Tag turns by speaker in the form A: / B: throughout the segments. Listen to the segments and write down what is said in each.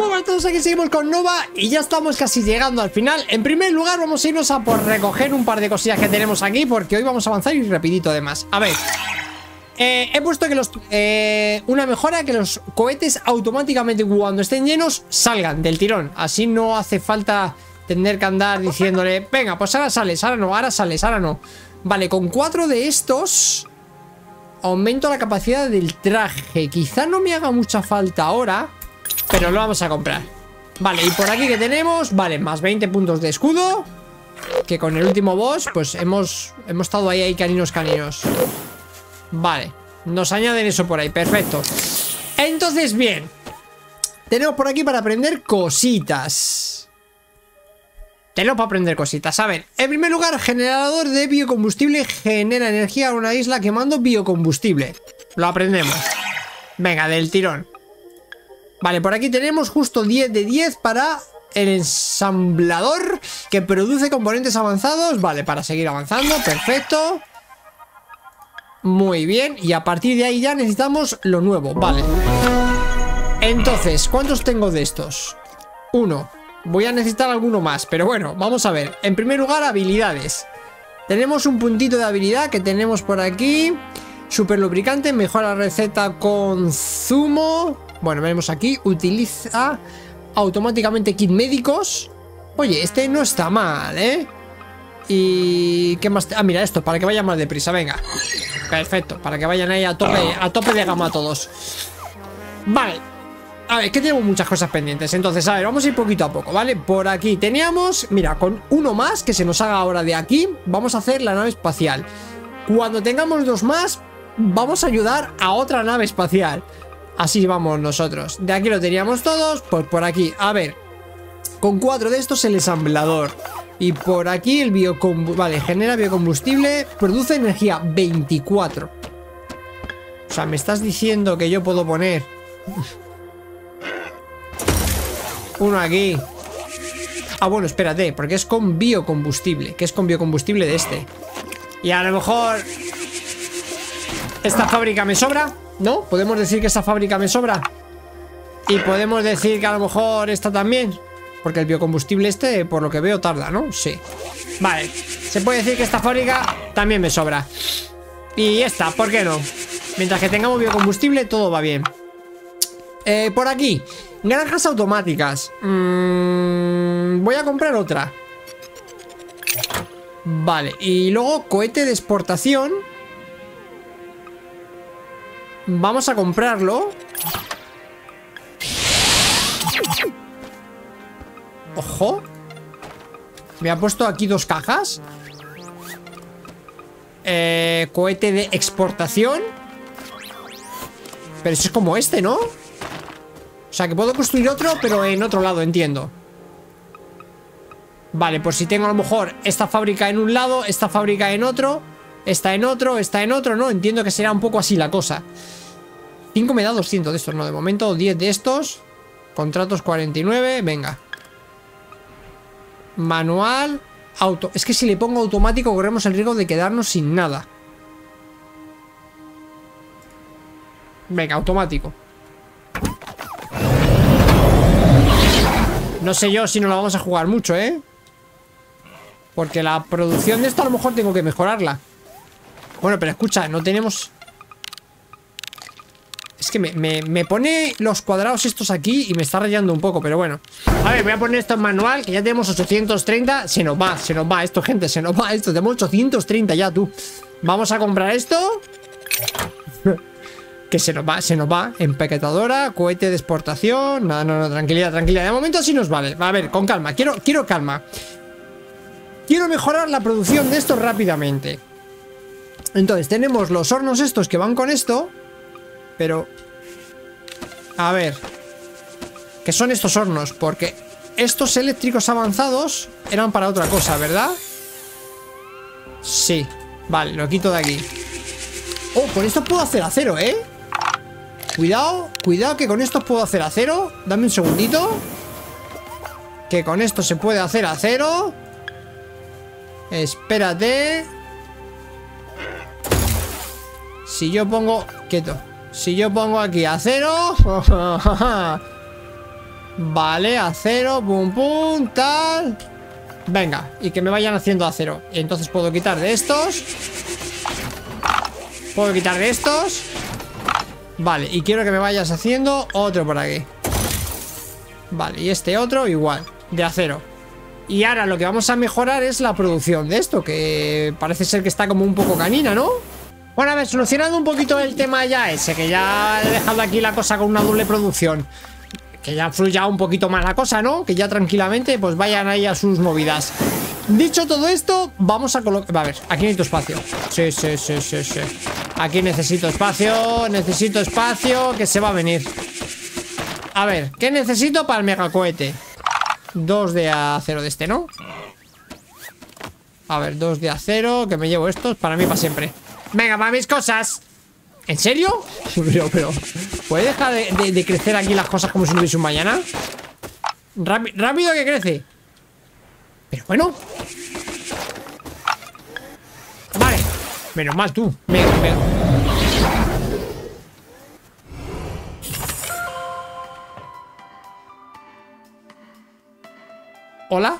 A: Muy buenas a todos, aquí seguimos con Nova y ya estamos casi llegando al final. En primer lugar vamos a irnos a por recoger un par de cosillas que tenemos aquí, porque hoy vamos a avanzar y rapidito además. A ver, he puesto que una mejora, que los cohetes automáticamente cuando estén llenos salgan del tirón. Así no hace falta tener que andar diciéndole, venga, pues ahora sales, ahora no, ahora sales, ahora no. Vale, con 4 de estos aumento la capacidad del traje. Quizá no me haga mucha falta ahora, pero lo vamos a comprar. Vale, y por aquí que tenemos, vale, más 20 puntos de escudo, que con el último boss pues hemos estado ahí caninos. Vale, nos añaden eso por ahí, perfecto. Entonces, bien, tenemos por aquí para aprender cositas. Tenemos para aprender cositas. A ver, en primer lugar, generador de biocombustible genera energía a una isla quemando biocombustible. Lo aprendemos. Venga, del tirón. Vale, por aquí tenemos justo 10 de 10 para el ensamblador que produce componentes avanzados. Vale, para seguir avanzando, perfecto. Muy bien, y a partir de ahí ya necesitamos lo nuevo, vale. Entonces, ¿cuántos tengo de estos? 1. Voy a necesitar alguno más, pero bueno, vamos a ver. En primer lugar, habilidades. Tenemos un puntito de habilidad que tenemos por aquí. Super lubricante, mejora receta con zumo. Bueno, veremos aquí. Utiliza automáticamente kit médicos. Oye, este no está mal, ¿eh? Y... ¿qué más? Ah, mira esto, para que vayan más deprisa, venga. Perfecto, para que vayan ahí a tope de gama todos. Vale. A ver, que tenemos muchas cosas pendientes. Entonces, a ver, vamos a ir poquito a poco, ¿vale? Por aquí teníamos, mira, con uno más que se nos haga ahora de aquí, vamos a hacer la nave espacial. Cuando tengamos 2 más, vamos a ayudar a otra nave espacial. Así vamos nosotros. De aquí lo teníamos todos, pues por aquí. A ver, con 4 de estos el ensamblador. Y por aquí el biocombustible. Vale, genera biocombustible, produce energía 24. O sea, me estás diciendo que yo puedo poner uno aquí. Ah, bueno, espérate, porque es con biocombustible. Que es con biocombustible de este. Y a lo mejor esta fábrica me sobra, ¿no? Podemos decir que esta fábrica me sobra. Y podemos decir que a lo mejor esta también, porque el biocombustible este, por lo que veo, tarda, ¿no? Sí. Vale, se puede decir que esta fábrica también me sobra. Y esta, ¿por qué no? Mientras que tengamos biocombustible, todo va bien. Por aquí, granjas automáticas. Voy a comprar otra. Vale, y luego cohete de exportación. Vamos a comprarlo. Ojo. Me ha puesto aquí 2 cajas. Cohete de exportación. Pero eso es como este, ¿no? O sea, que puedo construir otro, pero en otro lado, entiendo. Vale, pues si tengo a lo mejor esta fábrica en un lado, esta fábrica en otro, esta en otro, esta en otro, ¿no? Entiendo que será un poco así la cosa. 5 me da 200 de estos, ¿no? De momento 10 de estos. Contratos 49, venga. Manual, auto. Es que si le pongo automático corremos el riesgo de quedarnos sin nada. Venga, automático. No sé yo si no la vamos a jugar mucho, ¿eh? Porque la producción de esto a lo mejor tengo que mejorarla. Bueno, pero escucha, no tenemos... Es que me pone los cuadrados estos aquí y me está rayando un poco, pero bueno. A ver, voy a poner esto en manual, que ya tenemos 830. Se nos va esto, gente, se nos va esto. Tenemos 830 ya, tú. Vamos a comprar esto. Que se nos va. Empaquetadora, cohete de exportación. No, tranquilidad. De momento sí nos vale. A ver, con calma. Quiero calma. Quiero mejorar la producción de esto rápidamente. Entonces, tenemos los hornos estos que van con esto. Pero... a ver. ¿Qué son estos hornos? Porque estos eléctricos avanzados eran para otra cosa, ¿verdad? Sí. Vale, lo quito de aquí. Oh, con esto puedo hacer acero, ¿eh? Cuidado que con esto puedo hacer acero. Dame un segundito. Que con esto se puede hacer acero. Espérate. Si yo pongo... quieto. Si yo pongo aquí acero... Vale, acero, pum, pum, tal. Venga, y que me vayan haciendo acero. Y entonces puedo quitar de estos. Puedo quitar de estos. Vale, y quiero que me vayas haciendo otro por aquí. Vale, y este otro igual, de acero. Y ahora lo que vamos a mejorar es la producción de esto, que parece ser que está como un poco canina, ¿no? Bueno, a ver, solucionando un poquito el tema ya ese, que ya he dejado aquí la cosa con una doble producción. Que ya fluya un poquito más la cosa, ¿no? Que ya tranquilamente pues vayan ahí a sus movidas. Dicho todo esto, vamos a colocar... A ver, aquí necesito espacio. Sí. Aquí necesito espacio, que se va a venir. A ver, ¿qué necesito para el megacohete? 2 de acero de este, ¿no? A ver, 2 de acero, que me llevo estos para mí para siempre. Venga, para mis cosas. ¿En serio? Pero ¿puede dejar de crecer aquí las cosas como si no hubiese un mañana? Rápido que crece. Pero bueno. Vale. Menos mal tú. ¿Hola?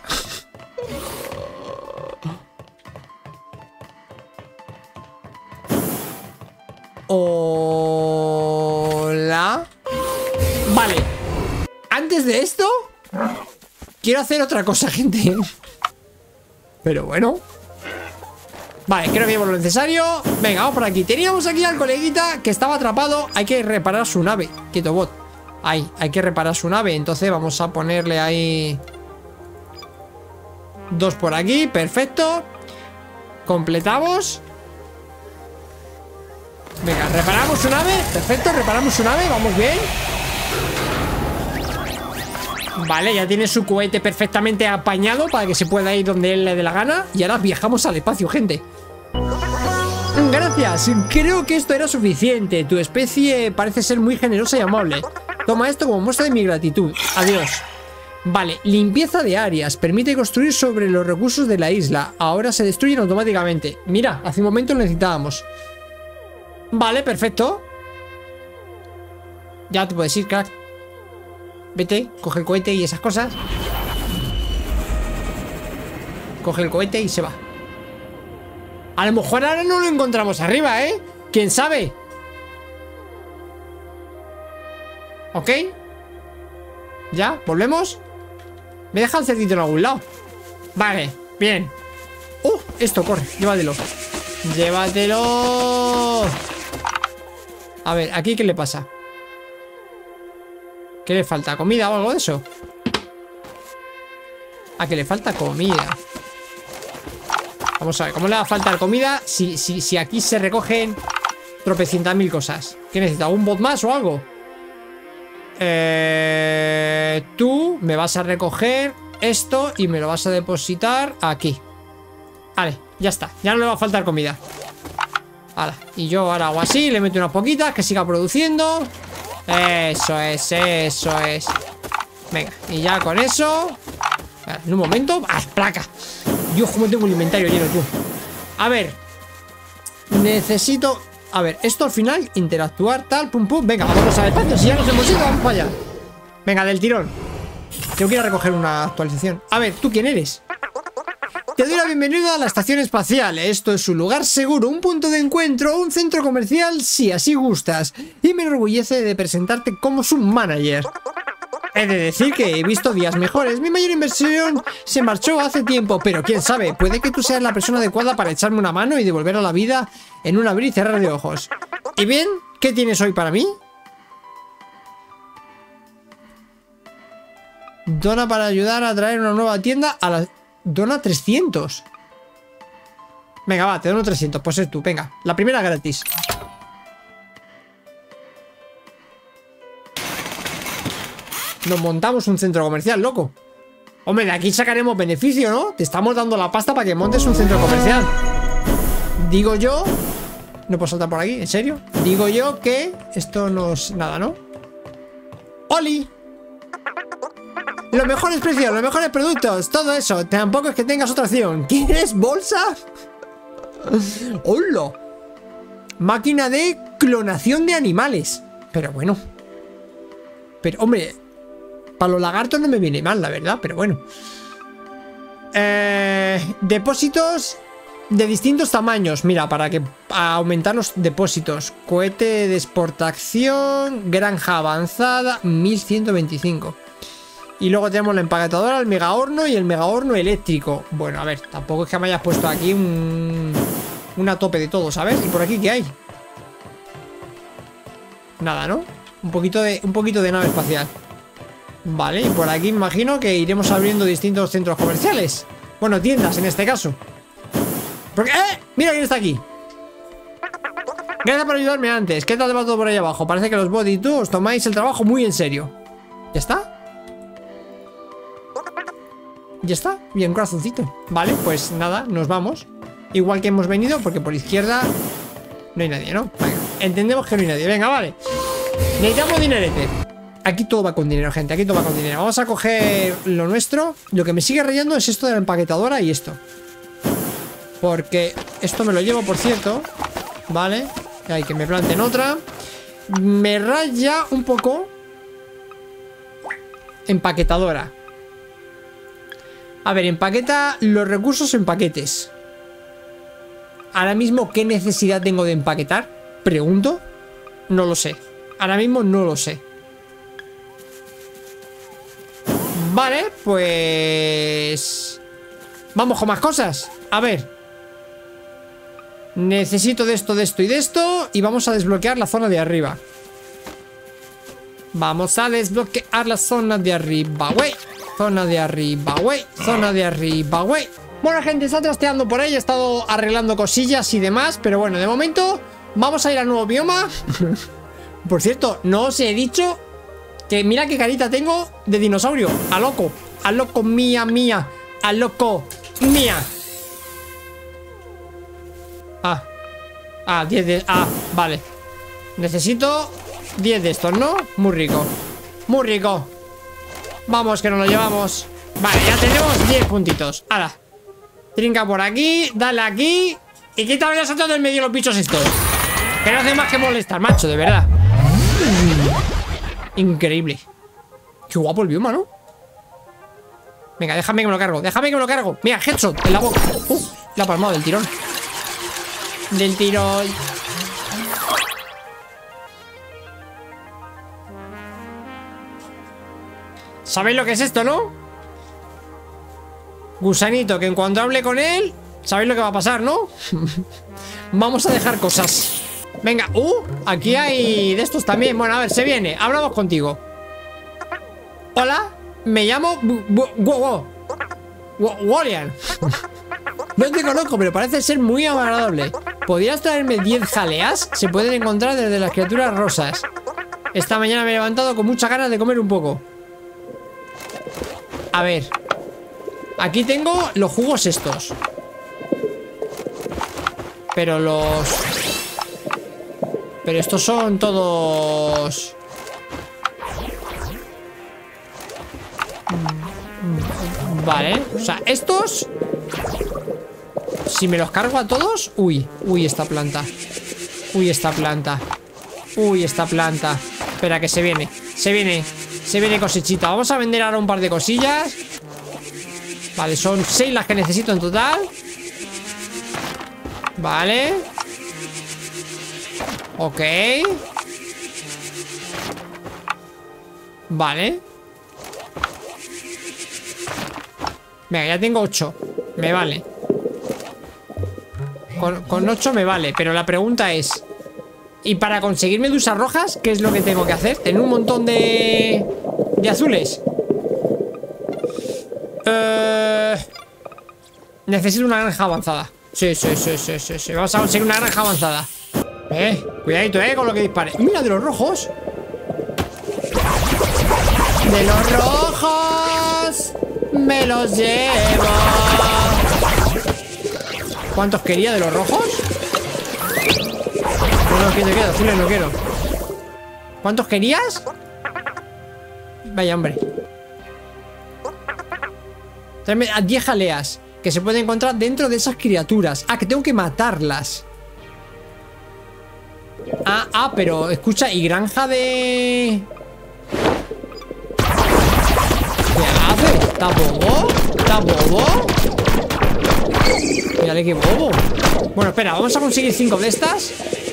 A: Hola. Vale. Antes de esto quiero hacer otra cosa, gente. Pero bueno. Vale, creo que llevo lo necesario. Venga, vamos por aquí. Teníamos aquí al coleguita que estaba atrapado. Hay que reparar su nave. Quieto, bot. Ahí, hay que reparar su nave. Entonces vamos a ponerle ahí 2 por aquí, perfecto. Completamos. Venga, reparamos su nave. Perfecto, reparamos su nave, vamos bien. Vale, ya tiene su cohete perfectamente apañado para que se pueda ir donde él le dé la gana. Y ahora viajamos al espacio, gente. Gracias, creo que esto era suficiente. Tu especie parece ser muy generosa y amable. Toma esto como muestra de mi gratitud. Adiós. Vale, limpieza de áreas. Permite construir sobre los recursos de la isla. Ahora se destruyen automáticamente. Mira, hace un momento lo necesitábamos. Vale, perfecto. Ya te puedes ir, crack. Vete, coge el cohete y esas cosas. Coge el cohete y se va. A lo mejor ahora no lo encontramos arriba, ¿eh? ¿Quién sabe? ¿Ok? ¿Ya? ¿Volvemos? Me deja el cerdito en algún lado. Vale, bien. Esto, corre, llévatelo. ¡Llévatelo! A ver, ¿aquí qué le pasa? ¿Qué le falta? ¿Comida o algo de eso? ¿A qué le falta comida? Vamos a ver, ¿cómo le va a faltar comida si aquí se recogen tropecientas mil cosas? ¿Qué necesita? ¿Un bot más o algo? Tú me vas a recoger esto y me lo vas a depositar aquí. Vale, ya está, ya no le va a faltar comida. Vale, y yo ahora hago así, le meto unas poquitas, que siga produciendo. Eso es, eso es. Venga, y ya con eso. Vale, en un momento. ¡Ah, placa! Dios, cómo tengo el inventario lleno, tú. A ver, necesito... A ver, esto al final, interactuar, tal, pum, pum. Venga, vamos al espacio, si ya nos hemos ido, vamos para allá. Venga, del tirón. Tengo que ir a recoger una actualización. A ver, ¿tú quién eres? Te doy la bienvenida a la estación espacial. Esto es un lugar seguro, un punto de encuentro, un centro comercial, si así gustas. Y me enorgullece de presentarte como su manager. He de decir que he visto días mejores. Mi mayor inversión se marchó hace tiempo, pero quién sabe, puede que tú seas la persona adecuada para echarme una mano y devolver a la vida en un abrir y cerrar de ojos. ¿Y bien? ¿Qué tienes hoy para mí? Dona para ayudar a traer una nueva tienda a la... Dona 300. Venga, va, te dono 300. Pues es tú, venga. La primera gratis. Nos montamos un centro comercial, loco. Hombre, de aquí sacaremos beneficio, ¿no? Te estamos dando la pasta para que montes un centro comercial. Digo yo... No puedo saltar por aquí, ¿en serio? Digo yo que esto no es nada, ¿no? ¡Oli! Los mejores precios, los mejores productos, todo eso. Tampoco es que tengas otra opción. ¿Quieres bolsa? ¡Hola! Máquina de clonación de animales. Pero bueno. Pero, hombre, Para los lagartos no me viene mal, la verdad, pero bueno. Depósitos de distintos tamaños. Mira, para aumentar los depósitos. Cohete de exportación, granja avanzada, 1125. Y luego tenemos la empaquetadora, el mega horno y el mega horno eléctrico. Bueno, a ver, tampoco es que me hayas puesto aquí una tope de todo, ¿sabes? ¿Y por aquí qué hay? Nada, ¿no? Un poquito de nave espacial. Vale, y por aquí imagino que iremos abriendo distintos centros comerciales. Bueno, tiendas en este caso. Porque, mira quién está aquí. Gracias por ayudarme antes. ¿Qué tal va todo por ahí abajo? Parece que los bots y tú os tomáis el trabajo muy en serio. ¿Ya está? Ya está, bien, corazoncito. Vale, pues nada, nos vamos. Igual que hemos venido, porque por izquierda no hay nadie, ¿no? Venga, entendemos que no hay nadie, venga, vale. Necesitamos dinerete. Aquí todo va con dinero, gente, aquí todo va con dinero. Vamos a coger lo nuestro. Lo que me sigue rayando es esto de la empaquetadora y esto. Porque esto me lo llevo, por cierto. Vale, hay que me planten otra. Me raya un poco empaquetadora. A ver, empaqueta los recursos en paquetes. Ahora mismo, ¿qué necesidad tengo de empaquetar? Pregunto. No lo sé. Ahora mismo no lo sé. Vale, pues... vamos con más cosas. A ver. Necesito de esto y de esto. Y vamos a desbloquear la zona de arriba. Vamos a desbloquear la zona de arriba, güey. Zona de arriba, güey. Zona de arriba, güey. Bueno, gente, está trasteando por ahí. He estado arreglando cosillas y demás. Pero bueno, de momento vamos a ir al nuevo bioma. Por cierto, no os he dicho que mira qué carita tengo de dinosaurio. A loco. A loco, mía, mía. A loco, mía. Ah, 10 de... ah, vale. Necesito 10 de estos, ¿no? Muy rico. Muy rico. Vamos, que nos lo llevamos. Vale, ya tenemos 10 puntitos. Hala. Trinca por aquí, dale aquí. Y quítame los otros del medio los bichos estos. Que no hace más que molestar, macho, de verdad. Increíble. Qué guapo el bioma, ¿no? Venga, déjame que me lo cargo. Déjame que me lo cargo. Mira, headshot en la boca. La ha palmado del tirón. Del tirón. ¿Sabéis lo que es esto, no? Gusanito, que en cuanto hable con él, sabéis lo que va a pasar, ¿no? Vamos a dejar cosas. Venga, aquí hay de estos también. Bueno, a ver, se viene, hablamos contigo. Hola, me llamo Wolian. No te conozco, pero parece ser muy agradable. ¿Podrías traerme 10 jaleas? Se pueden encontrar desde las criaturas rosas. Esta mañana me he levantado con muchas ganas de comer un poco. A ver. Aquí tengo los jugos estos. Pero estos son todos... Vale, o sea, estos... si me los cargo a todos... Uy, esta planta. Uy, esta planta. Uy, esta planta. Espera, que se viene. Se viene cosechita. Vamos a vender ahora un par de cosillas. Vale, son 6 las que necesito en total. Vale. Ok. Vale. Venga, ya tengo 8. Me vale. Con 8 me vale. Pero la pregunta es... ¿y para conseguir medusas rojas qué es lo que tengo que hacer? ¿Tener un montón de azules? Necesito una granja avanzada. Sí. Vamos a conseguir una granja avanzada. Cuidadito, con lo que dispare. Mira, de los rojos. De los rojos me los llevo. ¿Cuántos quería de los rojos? No quiero, azules no quiero. ¿Cuántos querías? Vaya, hombre. Tráeme a 10 jaleas que se pueden encontrar dentro de esas criaturas. Ah, que tengo que matarlas. Pero escucha, ¿y granja de...? ¿Está bobo? ¿Está bobo? Mírale qué bobo. Bueno, espera, vamos a conseguir 5 de estas.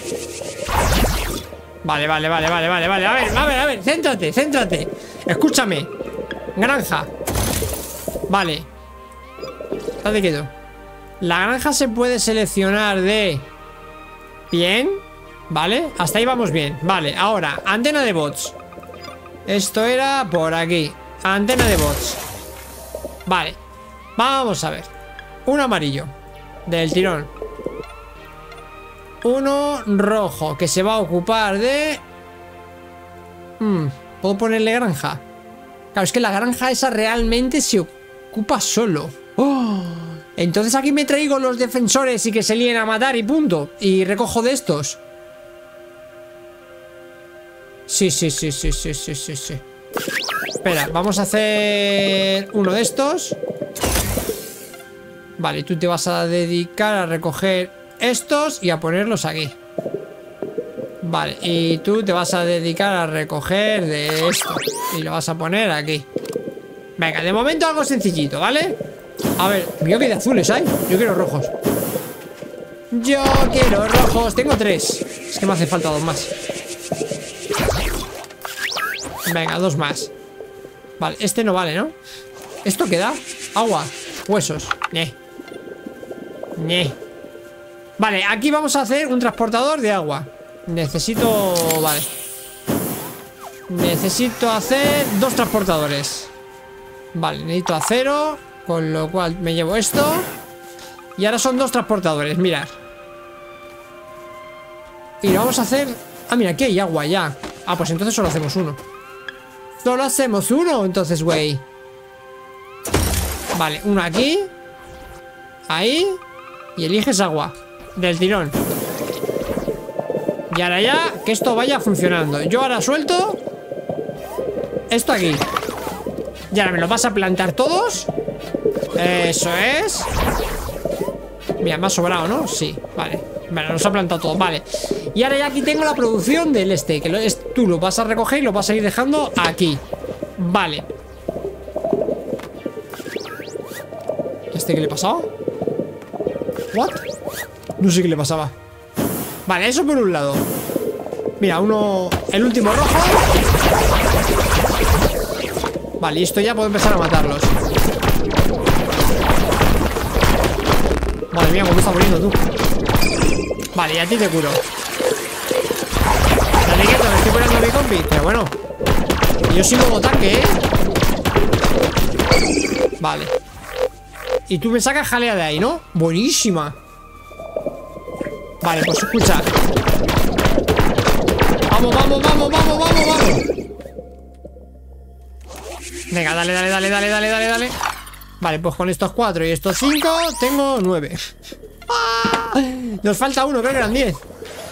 A: Vale. A ver, céntrate. Escúchame. Granja. Vale. Estate quieto. La granja se puede seleccionar de... Bien. Vale, hasta ahí vamos bien. Vale, ahora, antena de bots. Esto era por aquí. Antena de bots. Vale, vamos a ver. Un amarillo del tirón. Uno rojo que se va a ocupar de... ¿Puedo ponerle granja? Claro, es que la granja esa realmente se ocupa solo. ¡Oh! Entonces aquí me traigo los defensores y que se líen a matar y punto. Y recojo de estos. Sí. Espera, vamos a hacer uno de estos. Vale, tú te vas a dedicar a recoger estos y a ponerlos aquí. Vale, y tú te vas a dedicar a recoger de esto y lo vas a poner aquí. Venga, de momento algo sencillito, ¿vale? A ver, mira que de azules hay. Yo quiero rojos. Tengo 3. Es que me hace falta 2 más. Venga, 2 más. Vale, este no vale, ¿no? ¿Esto qué da? Agua, huesos. Vale, aquí vamos a hacer un transportador de agua. Necesito... Vale. Necesito hacer 2 transportadores. Vale, necesito acero, con lo cual me llevo esto. Y ahora son 2 transportadores, mirad. Y lo vamos a hacer... Ah, mira, aquí hay agua ya. Ah, pues entonces solo hacemos uno. Solo hacemos uno, entonces, güey. Vale, uno aquí. Ahí. Y eliges agua del tirón. Y ahora ya, que esto vaya funcionando. Yo ahora suelto esto aquí. Y ahora me lo vas a plantar todos. Eso es. Mira, me ha sobrado, ¿no? Sí, vale. Bueno, nos ha plantado todo, vale. Y ahora ya aquí tengo la producción del este. Que tú lo vas a recoger y lo vas a ir dejando aquí. Vale. ¿Este qué le pasaba? ¿What? No sé qué le pasaba. Vale, eso por un lado. Mira, el último rojo. Vale, y esto ya puedo empezar a matarlos. Madre mía, cómo está muriendo tú. Vale, y a ti te curo. Dale quieto, me estoy curando a mi compi. Pero bueno, yo soy modo tanque, ¿eh? Vale. Y tú me sacas jalea de ahí, ¿no? Buenísima. Vale, pues escucha. Vamos. Venga, dale. Vale, pues con estos 4 y estos 5 tengo 9. ¡Ah! Nos falta uno, creo que eran 10.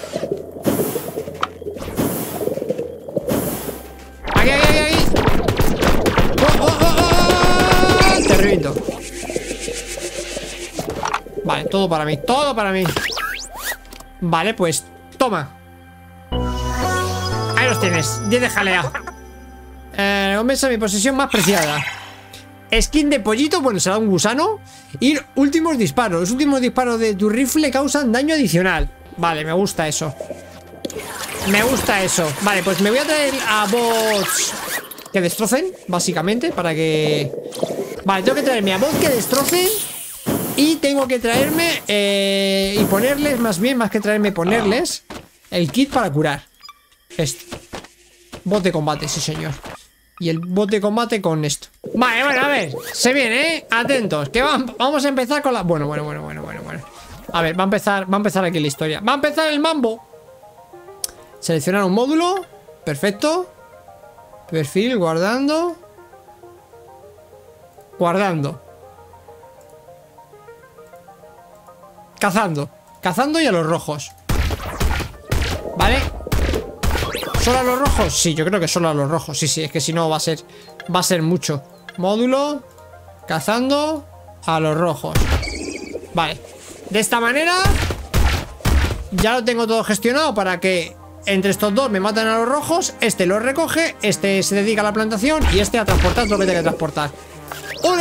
A: Aquí. Te reviento. Vale, todo para mí. Vale, pues toma. Ahí los tienes, 10 de jalea. Recompensa mi posesión más preciada. Skin de pollito, bueno, será un gusano. Y últimos disparos. Los últimos disparos de tu rifle causan daño adicional. Vale, me gusta eso. Vale, pues me voy a traer a bots que destrocen, básicamente, para que... Vale, tengo que traerme a bots que destrocen. Y tengo que traerme y ponerles, más que traerme, ponerles el kit para curar. Este bot de combate, sí señor. Y el bot de combate con esto. Vale, bueno, a ver, se viene, atentos. Que vamos a empezar con la... Bueno. A ver, va a empezar aquí la historia. Va a empezar el mambo. Seleccionar un módulo. Perfecto. Perfil, guardando. Cazando y a los rojos. Vale. ¿Solo a los rojos? Sí, yo creo que solo a los rojos. Sí, es que si no va a ser mucho. Módulo. Cazando a los rojos. Vale. De esta manera ya lo tengo todo gestionado para que entre estos dos me matan a los rojos. Este lo recoge, este se dedica a la plantación y este a transportar todo lo que tenga que transportar.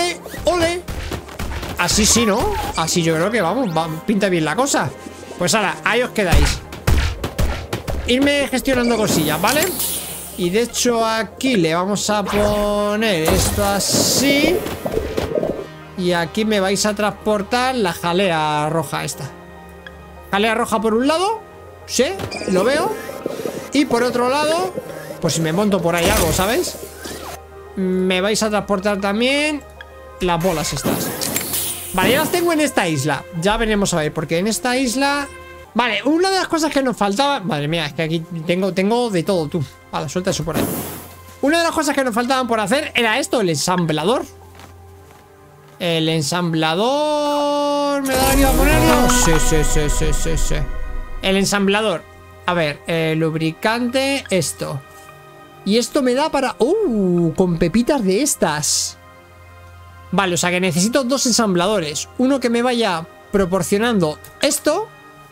A: ¡Ole! Así sí, ¿no? Así yo creo que vamos, pinta bien la cosa. Pues ahora, ahí os quedáis. Irme gestionando cosillas, ¿vale? Y de hecho aquí le vamos a poner esto así. Y aquí me vais a transportar la jalea roja esta. Jalea roja por un lado. Sí, lo veo. Y por otro lado, pues si me monto por ahí algo, ¿sabes? Me vais a transportar también las bolas estas. Vale, ya las tengo en esta isla. Ya veremos a ver, porque en esta isla... Vale, una de las cosas que nos faltaba... Madre mía, es que aquí tengo de todo, tú. Vale, suelta eso por ahí. Una de las cosas que nos faltaban por hacer era esto, el ensamblador. El ensamblador... ¿Me da a ponerlo? Sí. El ensamblador. A ver, lubricante, esto. Y esto me da para... con pepitas de estas. Vale, o sea que necesito dos ensambladores. Uno que me vaya proporcionando esto.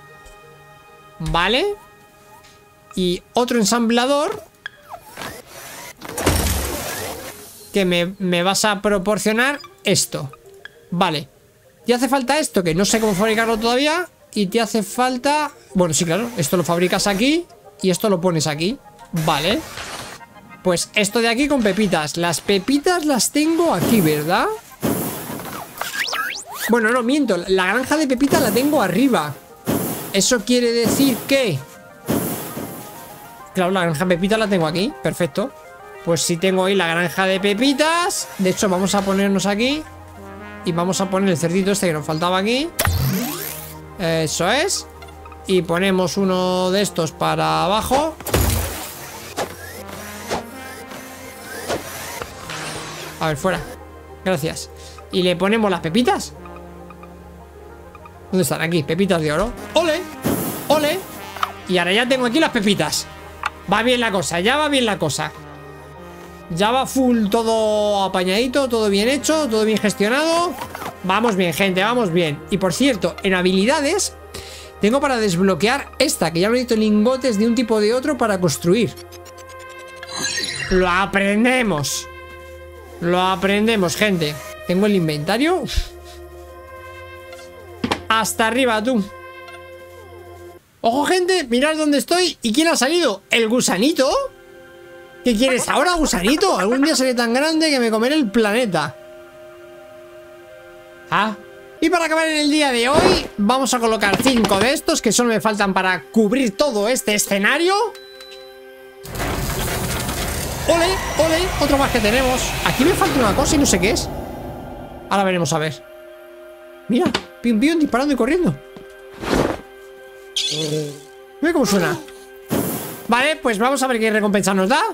A: Vale. Y otro ensamblador que me vas a proporcionar esto. Vale. Te hace falta esto, que no sé cómo fabricarlo todavía. Y te hace falta... Bueno, sí, claro. Esto lo fabricas aquí y esto lo pones aquí. Vale. Pues esto de aquí con pepitas. Las pepitas las tengo aquí, ¿verdad? Bueno, no, miento. La granja de pepitas la tengo arriba. Eso quiere decir que... Claro, la granja de pepitas la tengo aquí. Perfecto. Pues si tengo ahí la granja de pepitas. De hecho, vamos a ponernos aquí. Y vamos a poner el cerdito este que nos faltaba aquí. Eso es. Y ponemos uno de estos para abajo. A ver, fuera. Gracias. Y le ponemos las pepitas. ¿Dónde están? Aquí, pepitas de oro. ¡Ole! ¡Ole! Y ahora ya tengo aquí las pepitas. Va bien la cosa, ya va bien la cosa. Ya va full, todo apañadito, todo bien hecho, todo bien gestionado. Vamos bien, gente, vamos bien. Y por cierto, en habilidades tengo para desbloquear esta, que ya me he visto lingotes de un tipo o de otro para construir. Lo aprendemos. Lo aprendemos, gente. Tengo el inventario. Uf. Hasta arriba, tú. Ojo, gente, mirad dónde estoy. ¿Y quién ha salido? ¿El gusanito? ¿Qué quieres ahora, gusanito? Algún día seré tan grande que me comeré el planeta. Ah. Y para acabar en el día de hoy, vamos a colocar 5 de estos que solo me faltan para cubrir todo este escenario. ¡Ole! ¡Ole! Otro más que tenemos. Aquí me falta una cosa y no sé qué es. Ahora veremos a ver. Mira, pium pium, disparando y corriendo. Mira cómo suena. Vale, pues vamos a ver qué recompensa nos da.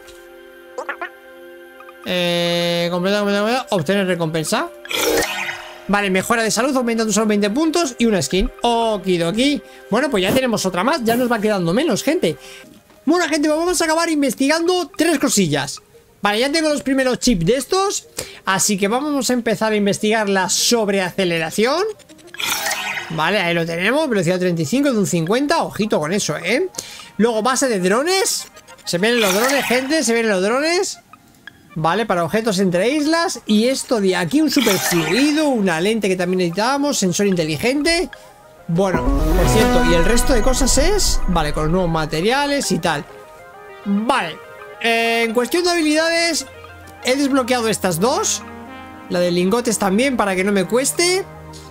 A: Completa. Obtener recompensa. Vale, mejora de salud, aumentando solo 20 puntos y una skin. Okidoki. Bueno, pues ya tenemos otra más. Ya nos va quedando menos, gente. Bueno, gente, vamos a acabar investigando 3 cosillas. Vale, ya tengo los primeros chips de estos. Así que vamos a empezar a investigar la sobreaceleración. Vale, ahí lo tenemos. Velocidad 35 de un 50. Ojito con eso, ¿eh? Luego base de drones. Se vienen los drones, gente. Se vienen los drones. Vale, para objetos entre islas. Y esto de aquí, un super fluido. Una lente que también necesitábamos. Sensor inteligente. Bueno, por cierto, y el resto de cosas es... Vale, con los nuevos materiales y tal. Vale. En cuestión de habilidades, he desbloqueado estas dos. La de lingotes también, para que no me cueste.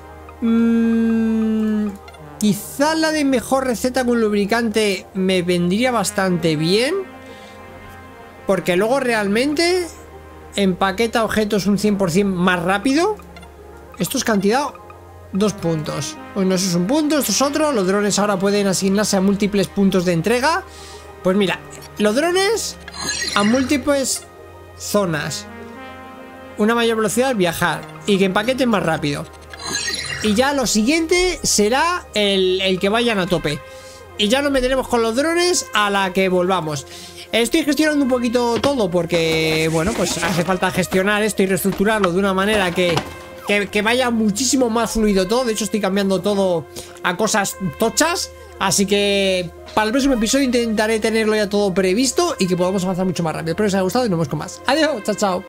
A: Quizá la de mejor receta con lubricante me vendría bastante bien, porque luego realmente empaqueta objetos un 100% más rápido. Esto es cantidad 2 puntos. Bueno, eso es un punto, esto es otro. Los drones ahora pueden asignarse a múltiples puntos de entrega. Pues mira, los drones a múltiples zonas. Una mayor velocidad al viajar y que empaqueten más rápido. Y ya lo siguiente será el que vayan a tope. Y ya nos meteremos con los drones a la que volvamos. Estoy gestionando un poquito todo porque, bueno, pues hace falta gestionar esto y reestructurarlo de una manera que vaya muchísimo más fluido todo. De hecho, estoy cambiando todo a cosas tochas. Así que para el próximo episodio intentaré tenerlo ya todo previsto y que podamos avanzar mucho más rápido. Espero que os haya gustado y nos vemos con más. Adiós, chao, chao.